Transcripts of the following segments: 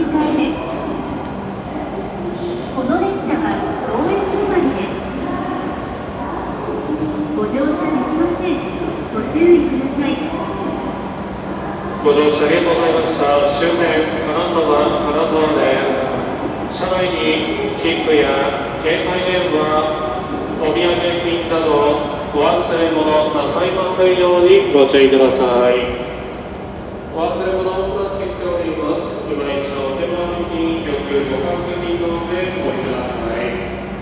換えです。この列車は当駅止まりです。ご乗車できません。ご注意ください。 ご乗車ありがとうございました。終点金沢です。車内に切符や携帯電話、お土産品などお忘れ物なさいませんようにご注意ください。お忘れ物をお預けしております。今一度手回り金よくご確認の上お降りください。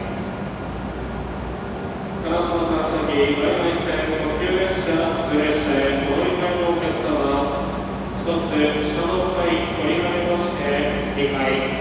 金沢から先、在来線特急列車、普通列車へお乗り換えのお客様、一つ下の階降りられまして、2階